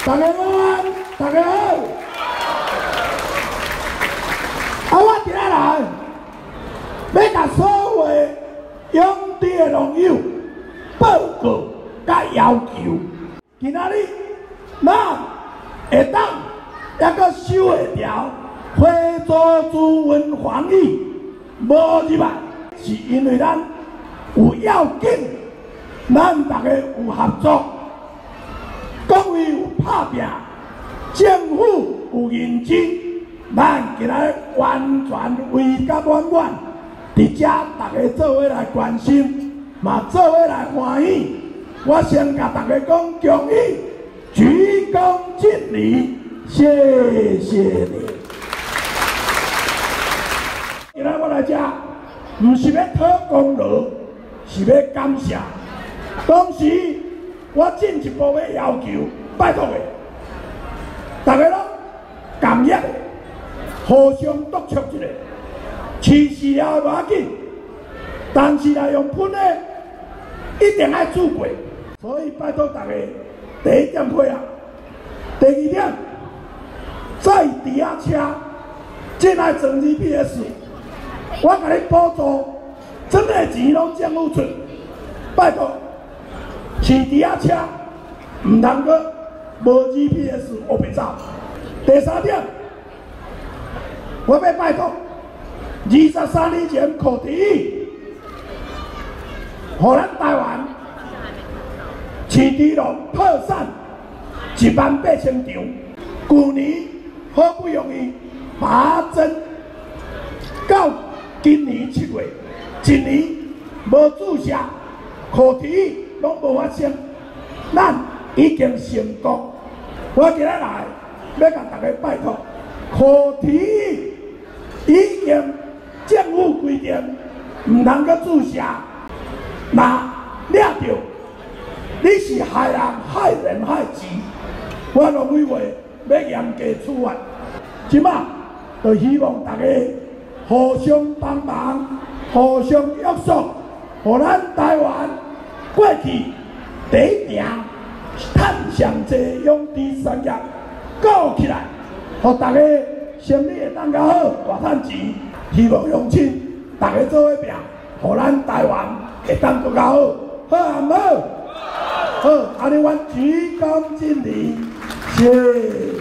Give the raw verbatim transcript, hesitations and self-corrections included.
大家好，大家好。啊，我今仔来要甲所有的勇士的农友报告甲要求。今仔日咱会当抑阁守会条花祖资文防疫无入来，是因为咱有要紧，咱大家有合作。 各位有拍拼，政府有认真，咱今日完全为甲满满，伫遮大家做伙来关心，嘛做伙来欢喜。我先甲大家讲恭喜，鞠躬尽瘁，谢谢你。今日我来遮，毋是要讨功劳，是要感谢。当时。 我进一步要要求，拜托的，大家拢共业，互相督促一下，饲饲了无要紧，但是来用喷的，一定爱煮过。所以拜托大家，第一点配合，第二点，在地下车进来装 G P S， 我甲你补助，整个钱拢政府出，拜托。 饲猪仔车唔通个无 G P S 学袂走。第三点，我要拜托二十三年前课题语，互咱台湾饲猪肉破产一万八千场，去年好不容易把针到今年七月，一年无注射课题语。 拢无发生，咱已经成功。我今日来要甲大家拜托，课题语已经政府规定唔通阁注射，那抓到你是害人害人害己，我农委会要严格处罚。即马就希望大家互相帮忙，互相约束，互咱台湾。 过去第一名，趁上济养殖产业搞起来，互大家生意会当较好，大趁钱。希望乡亲大家做伙拼，互咱台湾会当更较好，好啊唔好？好，安尼阮鞠躬尽瘁，谢。